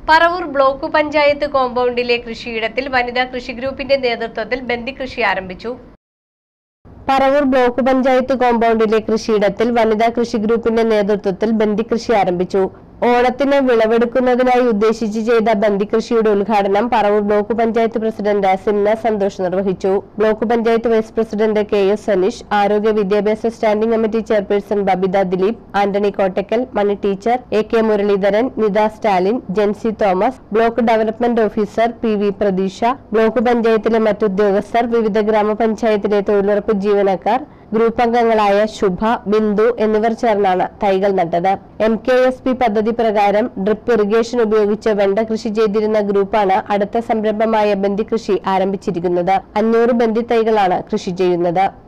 Paravur block panchayat കോമ്പൗണ്ടിലെ കൃഷിയിടത്തിൽ വനിതാ കൃഷി ഗ്രൂപ്പിന്റെ നേതൃത്വത്തിൽ ബന്ദി കൃഷി ആരംഭിച്ചു. പറവൂർ ബ്ലോക്ക് പഞ്ചായത്ത് കോമ്പൗണ്ടിലെ കൃഷിയിടത്തിൽ വനിതാ കൃഷി ഗ്രൂപ്പിന്റെ നേതൃത്വത്തിൽ ബന്ദി കൃഷി ആരംഭിച്ചു. ഓണത്തിന് വിളവെടുക്കുന്നതിനായി ഉദ്ദേശിച്ച് ചെയ്ത ബന്ദി കൃഷിയുടെ ഉദ്ഘാടനം പറവൂർ ബ്ലോക്ക് പഞ്ചായത്ത് പ്രസിഡന്റ് സിംന സന്തോഷ് നിർവഹിച്ചു. Block panchayat vice president KS Saneesh, ആരോഗ്യ വിദ്യാഭ്യാസ standing committee chairperson Babitha Dileep, Antony Kottakkal, Mani teacher, AK Muraleedharan, Nitha Stalin, Jency Thomas, block development officer PV Pratheeksha, block പഞ്ചായത്തിലെ മറ്റുദ്യോഗസ്ഥർ, വിവിധ ഗ്രാമപഞ്ചായത്തിലെ തൊഴിലുറപ്പ് ജീവനക്കാർ, ഗ്രൂപ്പ് അംഗങ്ങളായ ശുഭ, ബിന്ദു എന്നിവർ ചേർന്നാണ് തൈകൾ നട്ടത്. MKSP പദ്ധതി പ്രകാരം ഡ്രിപ്പ് ഇറിഗേഷൻ ഉപയോഗിച്ച് വെണ്ട കൃഷി ചെയ്തിരുന്ന ഗ്രൂപ്പാണ് അടുത്ത സംരംഭമായ ബന്ദി കൃഷി ആരംഭിച്ചിരിക്കുന്നത്. 500 ബന്ദി തൈകളാണ് കൃഷി ചെയ്യുന്നത്.